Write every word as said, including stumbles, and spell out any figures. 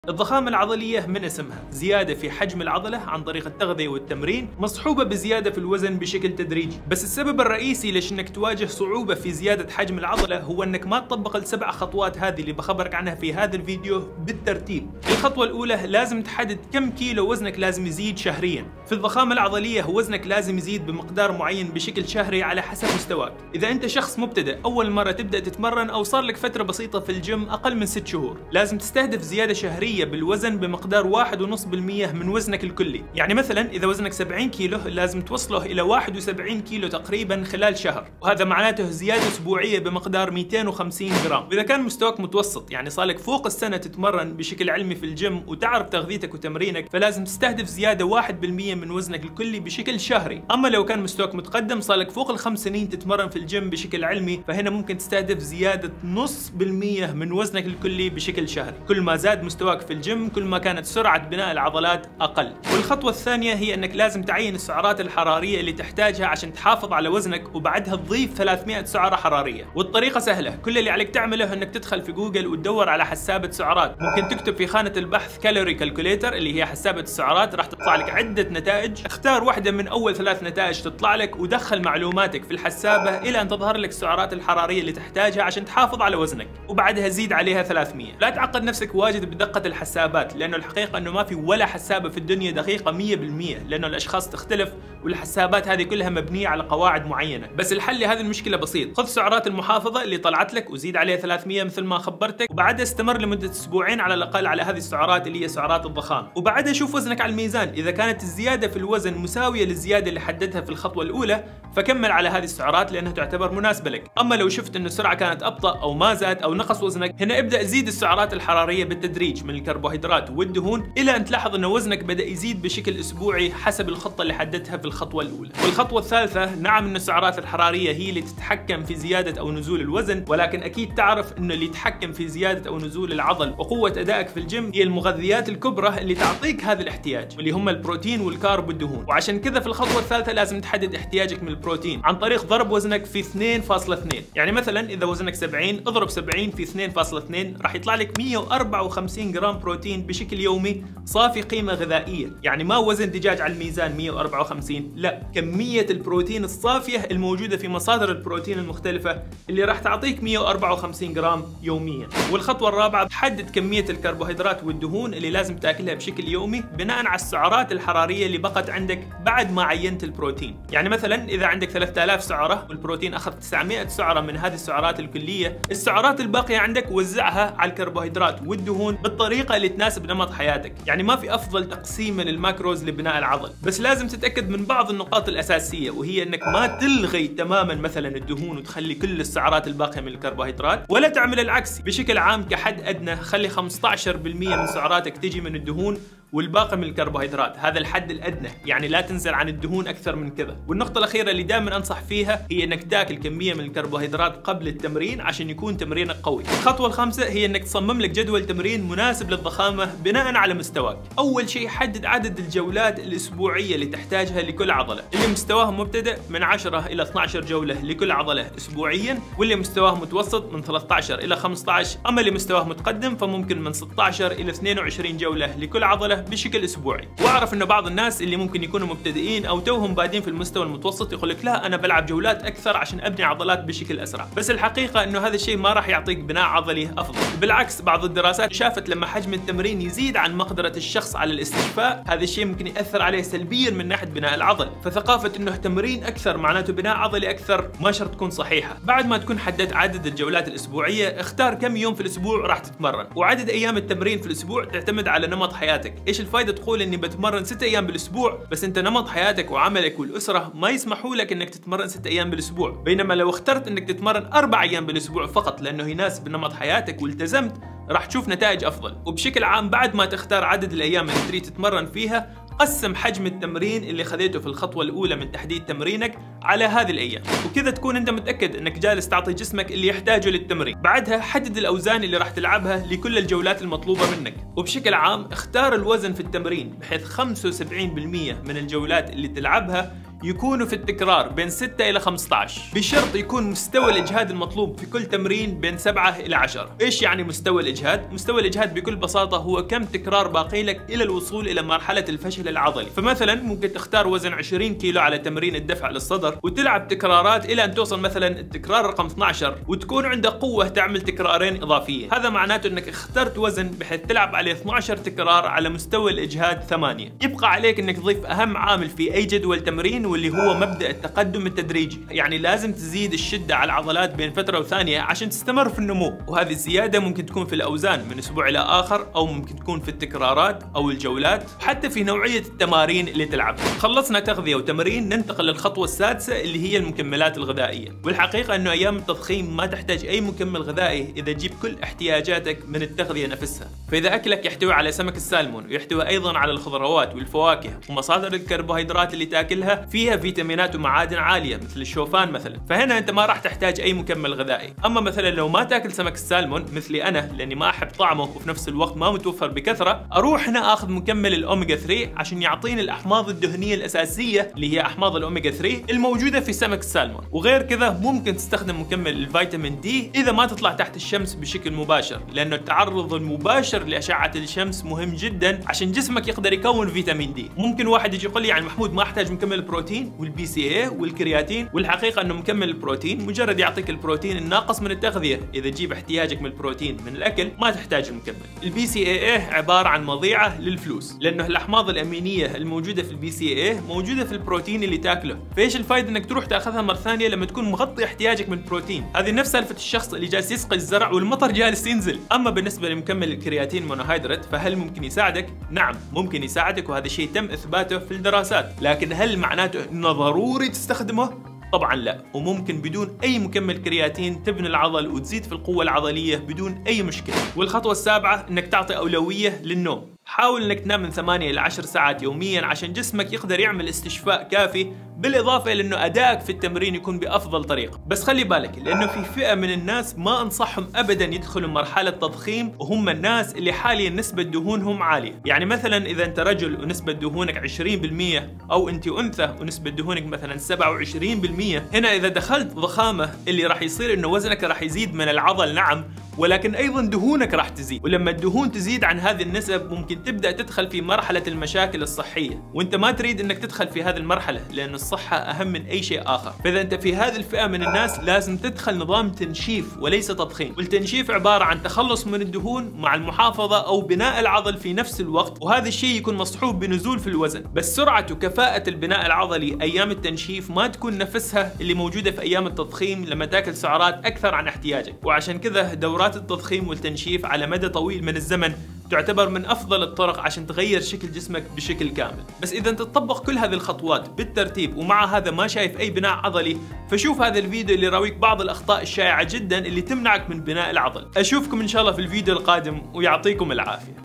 الضخامة العضلية من اسمها زيادة في حجم العضلة عن طريق التغذية والتمرين مصحوبة بزيادة في الوزن بشكل تدريجي، بس السبب الرئيسي ليش انك تواجه صعوبة في زيادة حجم العضلة هو انك ما تطبق السبع خطوات هذه اللي بخبرك عنها في هذا الفيديو بالترتيب. الخطوة الأولى لازم تحدد كم كيلو وزنك لازم يزيد شهريا. في الضخامة العضلية وزنك لازم يزيد بمقدار معين بشكل شهري على حسب مستواك. إذا أنت شخص مبتدئ أول مرة تبدأ تتمرن أو صار لك فترة بسيطة في الجيم أقل من ست شهور، لازم تستهدف زيادة شهرية بالوزن بمقدار واحد فاصلة خمسة بالمئة من وزنك الكلي. يعني مثلا إذا وزنك سبعين كيلو لازم توصله إلى واحد وسبعين كيلو تقريبا خلال شهر، وهذا معناته زيادة أسبوعية بمقدار مئتين وخمسين جرام. وإذا كان مستواك متوسط يعني صار لك فوق السنة تتمرن بشكل علمي في الجيم وتعرف تغذيتك وتمرينك، فلازم تستهدف زيادة واحد بالمئة من وزنك الكلي بشكل شهري. أما لو كان مستواك متقدم صار لك فوق الخمس سنين تتمرن في الجيم بشكل علمي، فهنا ممكن تستهدف زيادة نص بالمئة من وزنك الكلي بشكل شهري. كل ما زاد مستواك في الجيم كل ما كانت سرعة بناء العضلات أقل. والخطوة الثانية هي أنك لازم تعين السعرات الحرارية اللي تحتاجها عشان تحافظ على وزنك، وبعدها تضيف ثلاثمئة سعرة حرارية. والطريقة سهلة، كل اللي عليك تعمله أنك تدخل في جوجل وتدور على حسابة سعرات. ممكن تكتب في خانة البحث كالوري كالكوليتر اللي هي حسابة السعرات، راح تطلع لك عدة نتائج. اختار واحدة من أول ثلاث نتائج تطلع لك ودخل معلوماتك في الحسابة إلى أن تظهر لك السعرات الحرارية اللي تحتاجها عشان تحافظ على وزنك، وبعدها زيد عليها ثلاثمئة. لا تعقد نفسك واجد بدقة الحسابات، لأنه الحقيقة أنه ما في ولا حسابة في الدنيا دقيقة مئة بالمئة، لأنه الأشخاص تختلف والحسابات هذه كلها مبنية على قواعد معينة. بس الحل لهذه المشكلة بسيط، خذ سعرات المحافظة اللي طلعت لك وزيد عليها ثلاثمئة مثل ما خبرتك، وبعدها استمر لمدة أسبوعين على الأقل على هذه السعرات اللي هي سعرات الضخام. وبعدها شوف وزنك على الميزان، إذا كانت الزيادة في الوزن مساوية للزيادة اللي حددتها في الخطوة الأولى فكمل على هذه السعرات لأنها تعتبر مناسبة لك. أما لو شفت أن السرعة كانت أبطأ أو ما زاد أو نقص وزنك، هنا ابدأ زيد السعرات الحرارية بالتدريج من الكربوهيدرات والدهون إلى أن تلاحظ أن وزنك بدأ يزيد بشكل أسبوعي حسب الخطة اللي حددتها في الخطوة الأولى. والخطوة الثالثة، نعم أن السعرات الحرارية هي اللي تتحكم في زيادة أو نزول الوزن، ولكن أكيد تعرف أنه اللي يتحكم في زيادة أو نزول العضل وقوة أدائك في الجيم هي المغذيات الكبرى اللي تعطيك هذا الاحتياج، واللي هم البروتين والكارب والدهون. وعشان كذا في الخطوة الثالثة لازم تحدد احتياجك من البروتين عن طريق ضرب وزنك في اثنين فاصلة اثنين. يعني مثلا إذا وزنك سبعين اضرب سبعين في اثنين فاصلة اثنين راح يطلع لك مئة وأربعة وخمسين جرام بروتين بشكل يومي صافي قيمة غذائية. يعني ما وزن دجاج على الميزان مئة وأربعة وخمسين، لا، كمية البروتين الصافية الموجودة في مصادر البروتين المختلفة اللي راح تعطيك مئة وأربعة وخمسين جرام يوميا. والخطوة الرابعة، حدد كمية الكربوهيدرات والدهون اللي لازم تاكلها بشكل يومي بناء على السعرات الحرارية اللي بقت عندك بعد ما عينت البروتين. يعني مثلا إذا عندك ثلاثة آلاف سعرة والبروتين أخذ تسعمئة سعرة من هذه السعرات الكلية، السعرات الباقية عندك وزعها على الكربوهيدرات والدهون بالطريقة اللي تناسب نمط حياتك. يعني ما في أفضل تقسيم للماكروز لبناء العضل، بس لازم تتأكد من بعض النقاط الأساسية، وهي أنك ما تلغي تماما مثلا الدهون وتخلي كل السعرات الباقية من الكربوهيدرات، ولا تعمل العكس. بشكل عام كحد أدنى خلي خمسة عشر بالمئة من سعراتك تجي من الدهون والباقي من الكربوهيدرات، هذا الحد الأدنى، يعني لا تنزل عن الدهون أكثر من كذا. والنقطة الأخيرة اللي دائما أنصح فيها هي أنك تاكل كمية من الكربوهيدرات قبل التمرين عشان يكون تمرينك قوي. الخطوة الخامسة هي أنك تصمم لك جدول تمرين مناسب للضخامة بناء على مستواك. أول شيء حدد عدد الجولات الأسبوعية اللي تحتاجها لكل عضلة. اللي مستواه مبتدئ من عشرة إلى اثني عشر جولة لكل عضلة أسبوعيا، واللي مستواه متوسط من ثلاثة عشر إلى خمسة عشر، أما اللي مستواه متقدم فممكن من ستة عشر إلى اثنين وعشرين جولة لكل عضلة بشكل اسبوعي. واعرف انه بعض الناس اللي ممكن يكونوا مبتدئين او توهم بادين في المستوى المتوسط يقول لك لا انا بلعب جولات اكثر عشان ابني عضلات بشكل اسرع، بس الحقيقه انه هذا الشيء ما راح يعطيك بناء عضلي افضل. بالعكس بعض الدراسات شافت لما حجم التمرين يزيد عن مقدره الشخص على الاستشفاء، هذا الشيء ممكن ياثر عليه سلبيا من ناحيه بناء العضل. فثقافه انه تمرين اكثر معناته بناء عضلي اكثر ما شرط تكون صحيحه. بعد ما تكون حددت عدد الجولات الاسبوعيه، اختار كم يوم في الاسبوع راح تتمرن، وعدد ايام التمرين في الاسبوع تعتمد على نمط حياتك. ايش الفائده تقول اني بتمرن ست ايام بالاسبوع بس انت نمط حياتك وعملك والاسره ما يسمحوا لك انك تتمرن ست ايام بالاسبوع، بينما لو اخترت انك تتمرن اربع ايام بالاسبوع فقط لانه يناسب نمط حياتك والتزمت راح تشوف نتائج افضل. وبشكل عام بعد ما تختار عدد الايام اللي تريد تتمرن فيها، قسم حجم التمرين اللي خذيته في الخطوة الأولى من تحديد تمرينك على هذه الأيام، وكذا تكون أنت متأكد أنك جالس تعطي جسمك اللي يحتاجه للتمرين. بعدها حدد الأوزان اللي راح تلعبها لكل الجولات المطلوبة منك، وبشكل عام اختار الوزن في التمرين بحيث خمسة وسبعين بالمئة من الجولات اللي تلعبها يكونوا في التكرار بين ستة إلى خمسة عشر، بشرط يكون مستوى الإجهاد المطلوب في كل تمرين بين سبعة إلى عشرة. إيش يعني مستوى الإجهاد؟ مستوى الإجهاد بكل بساطة هو كم تكرار باقي لك إلى الوصول إلى مرحلة الفشل العضلي. فمثلا ممكن تختار وزن عشرين كيلو على تمرين الدفع للصدر وتلعب تكرارات إلى أن توصل مثلا التكرار رقم اثني عشر وتكون عندك قوة تعمل تكرارين إضافية. هذا معناته أنك اخترت وزن بحيث تلعب عليه اثني عشر تكرار على مستوى الإجهاد ثمانية. يبقى عليك أنك تضيف أهم عامل في أي جدول تمرين واللي هو مبدأ التقدم التدريجي، يعني لازم تزيد الشدة على العضلات بين فترة وثانية عشان تستمر في النمو. وهذه الزيادة ممكن تكون في الأوزان من أسبوع إلى آخر، أو ممكن تكون في التكرارات أو الجولات، وحتى في نوعية التمارين اللي تلعبها. خلصنا تغذية وتمرين، ننتقل للخطوة السادسة اللي هي المكملات الغذائية. والحقيقة أنه أيام التضخيم ما تحتاج أي مكمل غذائي إذا تجيب كل احتياجاتك من التغذية نفسها. فإذا أكلك يحتوي على سمك السالمون ويحتوي أيضا على الخضروات والفواكه ومصادر الكربوهيدرات اللي تاكلها فيها فيتامينات ومعادن عالية مثل الشوفان مثلا، فهنا أنت ما راح تحتاج أي مكمل غذائي. أما مثلا لو ما تاكل سمك السالمون مثلي أنا لأني ما أحب طعمه وفي نفس الوقت ما متوفر بكثرة، أروح هنا أخذ مكمل الأوميجا ثلاثة عشان يعطيني الأحماض الدهنية الأساسية اللي هي أحماض الأوميجا ثلاثة الموجودة في سمك السالمون. وغير كذا ممكن تستخدم مكمل الفيتامين دي إذا ما تطلع تحت الشمس بشكل مباشر، لأنه التعرض المباشر لأشعة الشمس مهم جدا عشان جسمك يقدر يكون فيتامين دي. ممكن واحد يجي يقول لي يعني محمود ما احتاج مكمل البروتين والبي سي اي والكرياتين؟ والحقيقة انه مكمل البروتين مجرد يعطيك البروتين الناقص من التغذية. إذا تجيب احتياجك من البروتين من الأكل ما تحتاج المكمل. البي سي اي عبارة عن مضيعة للفلوس، لأنه الأحماض الأمينية الموجودة في البي سي اي موجودة في البروتين اللي تاكله، فايش الفائدة انك تروح تاخذها مرة ثانية لما تكون مغطي احتياجك من البروتين؟ هذه نفس سالفة الشخص اللي جالس يسقي الزرع والمطر جالس ينزل. أما بالنسبة لمكمل الكرياتين مونوهيدرات فهل ممكن يساعدك؟ نعم ممكن يساعدك، وهذا الشيء تم إثباته في الدراسات، لكن هل معناته انه ضروري تستخدمه؟ طبعا لا. وممكن بدون اي مكمل كرياتين تبني العضل وتزيد في القوة العضلية بدون اي مشكلة. والخطوة السابعة انك تعطي اولوية للنوم. حاول انك تنام من ثمانية إلى عشر ساعات يوميا عشان جسمك يقدر يعمل استشفاء كافي، بالاضافة الى انه ادائك في التمرين يكون بافضل طريقة. بس خلي بالك لانه في فئة من الناس ما انصحهم ابدا يدخلوا مرحلة تضخيم، وهم الناس اللي حاليا نسبة دهونهم عالية. يعني مثلا اذا انت رجل ونسبة دهونك عشرين بالمية، او انت انثى ونسبة دهونك مثلا سبعة وعشرين بالمية، هنا اذا دخلت ضخامة اللي راح يصير انه وزنك راح يزيد من العضل نعم، ولكن ايضا دهونك راح تزيد. ولما الدهون تزيد عن هذه النسب ممكن تبدا تدخل في مرحله المشاكل الصحيه، وانت ما تريد انك تدخل في هذه المرحله لان الصحه اهم من اي شيء اخر. فاذا انت في هذه الفئه من الناس لازم تدخل نظام تنشيف وليس تضخيم. والتنشيف عباره عن تخلص من الدهون مع المحافظه او بناء العضل في نفس الوقت، وهذا الشيء يكون مصحوب بنزول في الوزن. بس سرعه وكفاءه البناء العضلي ايام التنشيف ما تكون نفسها اللي موجوده في ايام التضخيم لما تاكل سعرات اكثر عن احتياجك. وعشان كذا دورات التضخيم والتنشيف على مدى طويل من الزمن تعتبر من أفضل الطرق عشان تغير شكل جسمك بشكل كامل. بس إذا أنت تطبق كل هذه الخطوات بالترتيب ومع هذا ما شايف أي بناء عضلي، فشوف هذا الفيديو اللي راويك بعض الأخطاء الشائعة جدا اللي تمنعك من بناء العضل. أشوفكم إن شاء الله في الفيديو القادم ويعطيكم العافية.